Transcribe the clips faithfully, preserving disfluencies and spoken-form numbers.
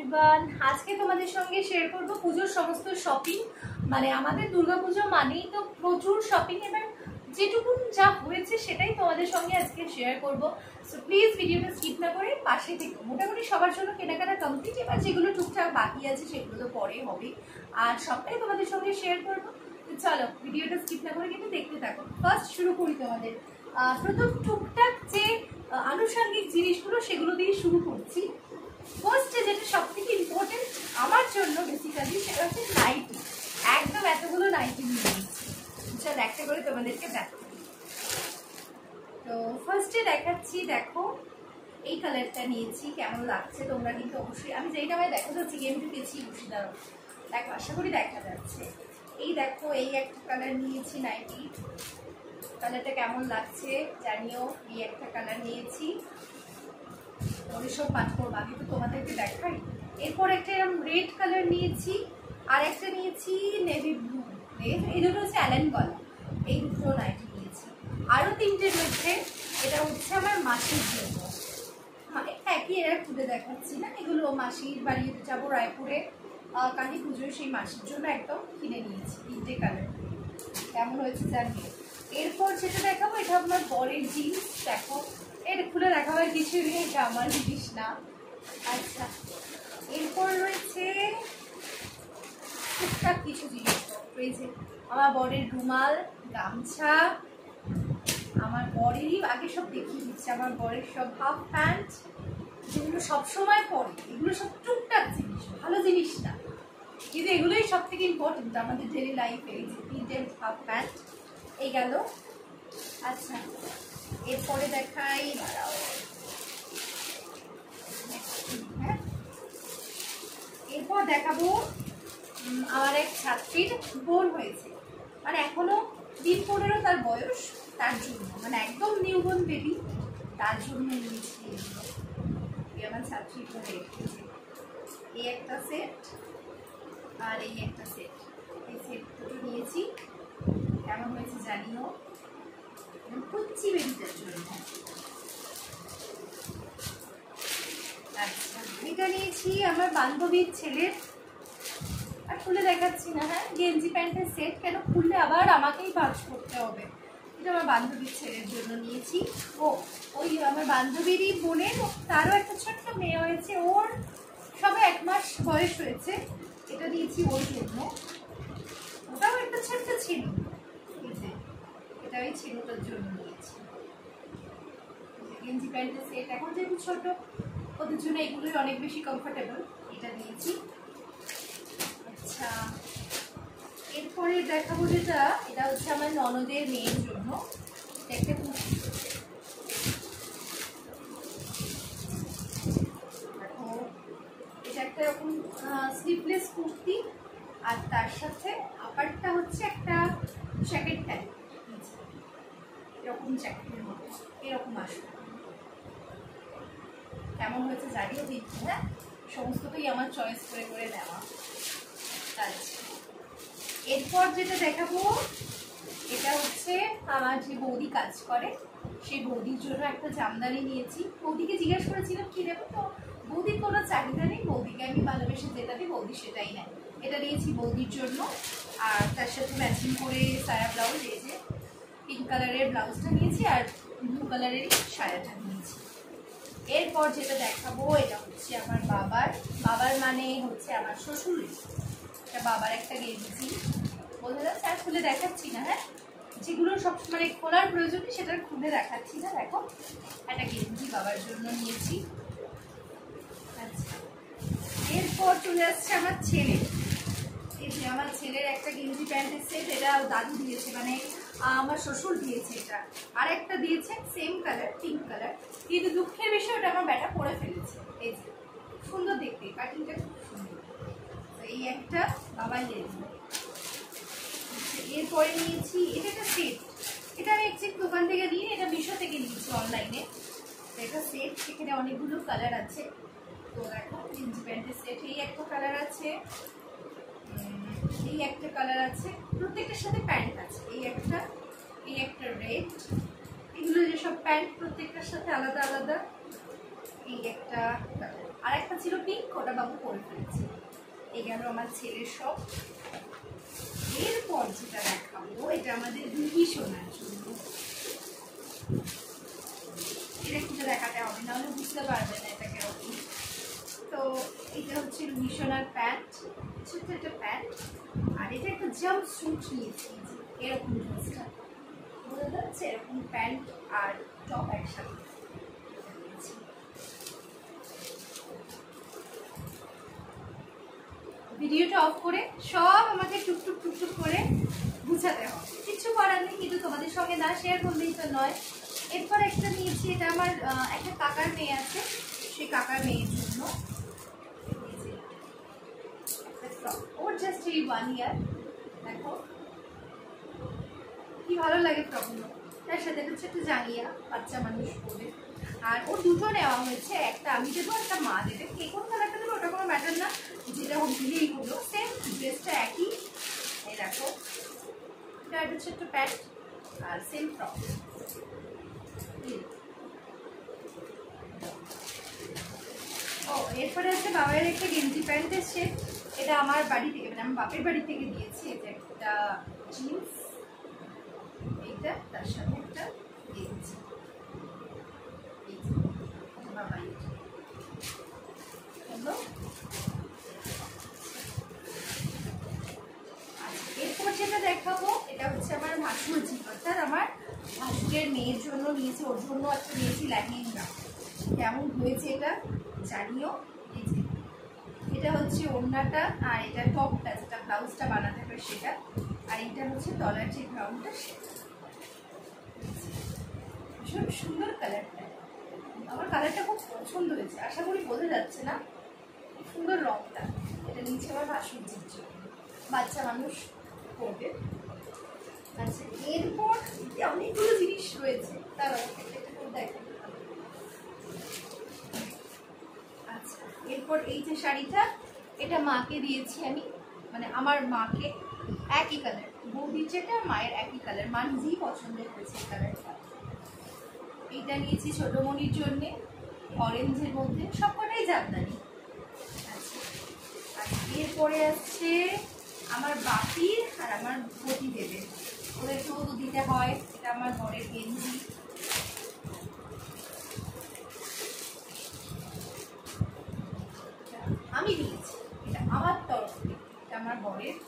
Everyone, আজকে তোমাদের সঙ্গে শেয়ার করব পুজোর সমস্ত শপিং। মানে আমাদের দুর্গাপুজো মানেই তো প্রচুর শপিং, এবার যেটুকুন যা হয়েছে সেটাই তোমাদের সঙ্গে আজকে শেয়ার করব। সো প্লিজ ভিডিওটা স্কিপ না করে পাশে থেকে। মোটামুটি সবার জন্য কেনাকাটা কমপ্লিট, এবার যেগুলো টুকটাক বাকি আছে সেগুলো তো পরে হবে, আর সবটাই তোমাদের সঙ্গে শেয়ার করবো। চলো ভিডিওটা স্কিপ না করে কিন্তু দেখতে থাকো। ফার্স্ট শুরু করি তোমাদের প্রথম টুকটাক যে আনুষঙ্গিক জিনিসগুলো সেগুলো দিয়ে শুরু করছি। ফার্স্টে যেটা সব থেকে ইম্পর্টেন্ট আমার জন্য বেসিক্যালি সেটা হচ্ছে নাইটি। একদম এতগুলো নাইটি নিয়ে নিচ্ছি, চল একটা করে তোমাদেরকে দেখো। তো ফার্স্টে দেখাচ্ছি, দেখো এই কালারটা নিয়েছি, কেমন লাগছে তোমরা কিন্তু অবশ্যই। আমি যেইটা আমায় দেখা যাচ্ছে গেমটি পেয়েছি খুশি দাঁড়ো, দেখো আশা করি দেখা যাচ্ছে। এই দেখো এই একটা কালার নিয়েছি নাইটি, কালারটা কেমন লাগছে জানিও। এই একটা কালার নিয়েছি, ওদের সব পাঠ করবো, আগে তো তোমাদেরকে দেখাই। এরপর একটা এরকম রেড কালার নিয়েছি, আর একটা নিয়েছি নেভি ব্লু। এই দুটো হচ্ছে অ্যালেন গলা, এই দুটো নাইটি নিয়েছি। আরও তিনটে রয়েছে, এটা হচ্ছে আমার মাসির জন্য, একই এরা খুলে দেখাচ্ছি না, এগুলো মাসির বাড়ি যাবো রায়পুরে কালী পুজোয়, সেই মাসির জন্য একদম কিনে নিয়েছি তিনটে কালার। কেমন হয়েছে জানিয়ে। এরপর যেটা দেখাবো এটা আপনার বরের জিন্স, দেখো এটা খুলে দেখাবার কিছু নেই, এটা আমার জিনিস না। আচ্ছা, এরপর রয়েছে টুকটাক কিছু জিনিস রয়েছে, আমার বরের রুমাল, গামছা, আমার বরেরই আগে সব দেখিয়ে দিচ্ছে, আমার বরের সব হাফ প্যান্ট যেগুলো সবসময় পরে, এগুলো সব টুকটাক জিনিস, ভালো জিনিস না, কিন্তু এগুলোই সব থেকে ইম্পর্টেন্ট আমাদের ডেলি লাইফে। এই যে তিনটে হাফ প্যান্ট এই গেল। আচ্ছা, এরপরে দেখাই, দাঁড়াও, হ্যাঁ এরপর দেখাবো আমার এক ছাত্রীর বোন হয়েছে, মানে এখনো দিন পনেরো তার বয়স, তার জন্য মানে একদম নিউ বোন বেবি, তার জন্য নিয়েছি এগুলো। আমার ছাত্রী বোন রেখেছে এই একটা সেট আর এই একটা সেট, এই সেট দুটো নিয়েছি, কেমন হয়েছে জানিও, কুচি বেবিটার জন্য। আচ্ছা, এটা নিয়েছি আমার বান্ধবীর ছেলের, আর খুলে দেখাচ্ছি না, হ্যাঁ গেঞ্জি প্যান্টের সেট, কেন খুললে আবার আমাকেই ভাঁজ করতে হবে। এটা আমার বান্ধবীর ছেলের জন্য নিয়েছি। ও ওই আমার বান্ধবীরই বোনের, তারও একটা ছোট্ট মেয়ে হয়েছে, ওর সবে এক মাস বয়স হয়েছে, এটা দিয়েছি ওর জন্য। ওটাও একটা ছোট্ট ছিল, এটা ওই ছিলটার জন্য নিয়েছি। গেঞ্জি প্যান্টের সেট, এখন যেহেতু ছোট ওদের জন্য এগুলোই অনেক বেশি কমফোর্টেবল, এটা নিয়েছি। আচ্ছা, এরপরে দেখাবো যেটা, এটা হচ্ছে আমার ননদের মেয়ের জন্য, একটা কুর্তি। দেখো এটা একটা এরকম স্লিভলেস কুর্তি, আর তার সাথে আপারটা হচ্ছে একটা জ্যাকেট টাইপ, এরকম জ্যাকেটের মতো এরকম আসবে। কেমন হয়েছে জানিও দিচ্ছি, হ্যাঁ সমস্তটাই আমার চয়েস করে করে নেওয়া। আচ্ছা, এরপর যেটা দেখাবো এটা হচ্ছে আমার যে বৌদি কাজ করে, সেই বৌদির জন্য একটা জামদানি নিয়েছি। বৌদিকে জিজ্ঞেস করেছিলাম কি নেবো, তো বৌদির কোনো চাহিদা নেই, বৌদিকে আমি ভালোবেসে যেটা দিই বৌদি সেটাই নেয়। এটা নিয়েছি বৌদির জন্য, আর তার সাথে ম্যাচিং করে সায়া ব্লাউজ, এই যে পিঙ্ক কালারের ব্লাউজটা নিয়েছি, আর ব্লু কালারেরই সায়াটা নিয়েছি। এরপর যেটা দেখাবো এটা হচ্ছে আমার বাবার, বাবার মানে হচ্ছে আমার শ্বশুর, এটা বাবার একটা গেঞ্জি, বোঝা যাচ্ছে, আর খুলে দেখাচ্ছি না, হ্যাঁ যেগুলো সব মানে খোলার প্রয়োজন নেই সেটা খুলে দেখাচ্ছি না। দেখো একটা গেঞ্জি বাবার জন্য নিয়েছি। আচ্ছা, এরপর চলে আসছে আমার ছেলে, এই যে আমার ছেলের একটা গেঞ্জি প্যান্টের সেট, এটা দাদু দিয়েছে, মানে আমার শ্বশুর দিয়েছে, এটা আর একটা দিয়েছে সেম কালার পিঙ্ক কালার, কিন্তু দুঃখের বিষয় ওটা আমার ব্যাটা পরে ফেলেছে। এই যে সুন্দর দেখতে, কাটিংটা খুব সুন্দর, এই একটা বাবার গেঞ্জি। এরপরে নিয়েছি এটা একটা সেট, এটা আমি একচেক দোকান থেকে নিয়ে, এটা মিশো থেকে নিয়েছি অনলাইনে, এটা সেট, সেখানে অনেকগুলো কালার আছে। তো দেখো গেঞ্জি প্যান্টের সেট, এই একটা কালার আছে, এই একটা কালার আছে, প্রত্যেকটার সাথে প্যান্ট আছে, এই একটা, এই একটা রেড, এগুলো যেসব প্যান্ট প্রত্যেকটার সাথে আলাদা আলাদা। এই একটা, আর একটা ছিল পিঙ্ক, ওটা বাবু পরে ফেলেছে। এই গেল আমার ছেলের সব। এরপর যেটা দেখাবো এটা আমাদের রুহি সোনার জন্য। এটা খুঁজে দেখাতে হবে, নাহলে বুঝতে পারবে না এটা কেরকম। তো এটা হচ্ছে রুহি সোনার প্যান্ট, ছোট্ট একটা প্যান্ট। আর এটা একটা জাম্প স্যুট নিয়েছি, এরকম ড্রেসটা বোঝা যাচ্ছে, এরকম প্যান্ট আর টপ একসাথে। ভিডিওটা অফ করে সব আমাকে টুকটুক টুকটুক করে বুঝাতে হবে, কিছু করার নেই, কিন্তু তোমাদের সঙ্গে না শেয়ার করলেই তো নয়। এরপর একটা নিয়েছি, এটা আমার একটা কাকার মেয়ে আছে, সেই কাকার মেয়ের জন্য। ওর জাস্ট এই ওয়ান ইয়ার, দেখো কি ভালো লাগে ফ্রকগুলো। তার সাথে হচ্ছে একটা জাঙ্গিয়া, বাচ্চা মানুষ পরে। আর ওর দুটো নেওয়া হয়েছে, একটা আমি দেবো, একটা মা দেবে। কে কোন কালারটা দেবো ওটা কোনো ম্যাটার না, যেটা দিলেই হলো। সেম ড্রেসটা একই। এই দেখো, এটা একটা ছোট্ট প্যান্ট আর সেম ফ্রক। ও এরপরে আছে বাবার একটা গেঞ্জি প্যান্ট এসছে, এটা আমার বাড়ি থেকে, মানে আমার বাপের বাড়ি থেকে দিয়েছি। এটা একটা জিন্স, এইটা তার সাথে একটা গেঞ্জি। এরপর যেটা দেখাবো এটা হচ্ছে আমার ভাসুর জীবন, অর্থাৎ আমার ভাসুরের মেয়ের জন্য নিয়েছি, ওর জন্য একটা নিয়েছি লেহেঙ্গা। কেমন হয়েছে এটা জানিও। এটা হচ্ছে ওড়নাটা, আর এটা টপটা যেটা ব্লাউজটা বানাতে হবে সেটা, আর এটা হচ্ছে তলার যে গ্রাউন্ডটা সেটা। ভীষণ সুন্দর কালারটা, আমার কালারটা খুব পছন্দ হয়েছে, আশা করি বোঝা যাচ্ছে না, সুন্দর রংটা। এটা নিচে আমার ভাসুরজির জন্য, বাচ্চা মানুষ পরবে। আচ্ছা এরপর অনেকগুলো জিনিস রয়েছে, তার দেখো। আচ্ছা এরপর এই যে শাড়িটা, এটা মাকে দিয়েছি আমি, মানে আমার মাকে, একই কালার, বৌদির যেটা মায়ের একই কালার, মা নিজেই পছন্দ করেছে এই কালারটা। এইটা নিয়েছি ছোটমণির জন্যে, অরেঞ্জের মধ্যে, সবকটাই জামদানি। আচ্ছা আর এরপরে আসছে আমার বাপির আর আমার পতি দেবে, ওদেরকেও তো দিতে হয়। এটা আমার বরের গেঞ্জি, আমি নিয়েছি, এটা আমার তরফ থেকে, এটা আমার বরের।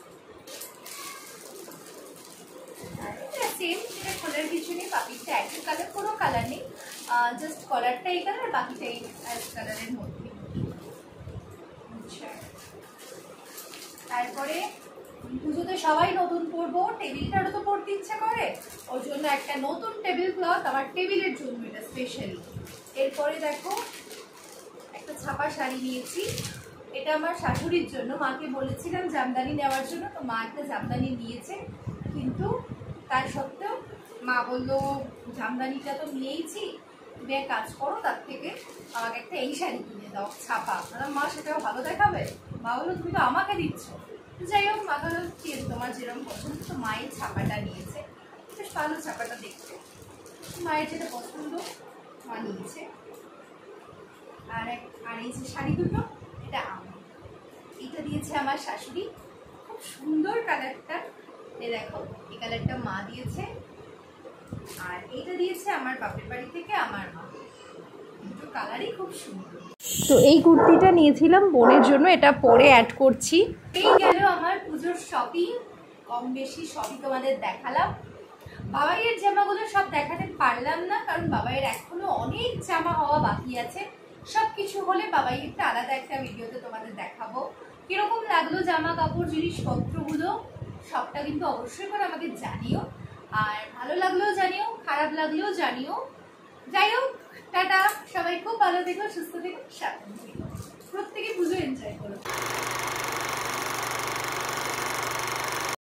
আর এটা সেম, এটা খোলার কিছু নেই, বাপিটা একই কালার, কোনো কালার নেই, জাস্ট কলারটা এই কালার, বাকিটা এই কালারের মধ্যে। আচ্ছা তারপরে পুজোতে সবাই নতুন পরবো, টেবিলটারও তো পরতে ইচ্ছা করে, ওর জন্য একটা নতুন টেবিল ক্লথ, আমার টেবিলের জন্য এটা স্পেশালি। এরপরে দেখো একটা ছাপা শাড়ি নিয়েছি, এটা আমার শাশুড়ির জন্য, মাকে বলেছিলাম জামদানি নেওয়ার জন্য, তো মা একটা জামদানি নিয়েছে, কিন্তু তার সত্ত্বেও মা বললো জামদানিটা তো নিয়েইছি, তুমি এক কাজ করো, তার থেকে আমাকে একটা এই শাড়ি কিনে দাও ছাপা। মা সেটাও ভালো দেখাবে, মা বললো তুমি তো আমাকে দিচ্ছ। যাই হোক মা বললো ঠিক আছে তোমার যেরকম পছন্দ, তো মায়ের ছাপাটা নিয়েছে, বেশ ভালো ছাপাটা দেখতে, মায়ের যেটা পছন্দ মা নিয়েছে। আর এক আর এই যে শাড়ি দুটো, এটা আমার, এটা দিয়েছে আমার শাশুড়ি, খুব সুন্দর কালারটা, এই দেখো এই কালারটা মা দিয়েছে, আর এইটা দিয়েছে আমার বাপের বাড়ি থেকে আমার মা, দুটো কালারই খুব সুন্দর। তো এই কুর্তিটা নিয়েছিলাম বোনের জন্য, এটা পরে অ্যাড করছি। এই গেল আমার পুজোর শপিং, কম বেশি সবই তোমাদের দেখালাম। বাবাইয়ের জামাগুলো সব দেখাতে পারলাম না, কারণ বাবাইয়ের এখনো অনেক জামা হওয়া বাকি আছে। সব কিছু হলে বাবাইয়েরটা আলাদা একটা ভিডিওতে তোমাদের দেখাবো। কিরকম লাগলো জামা কাপড় জিনিসপত্রগুলো সবটা কিন্তু অবশ্যই করে আমাকে জানিও, আর ভালো লাগলেও জানিও, খারাপ লাগলেও জানিও। যাই হোক টাটা, সবাই খুব ভালো থেকো, সুস্থ থেকো, সাবধানে থেকো, প্রত্যেকে পুজো এনজয় করো।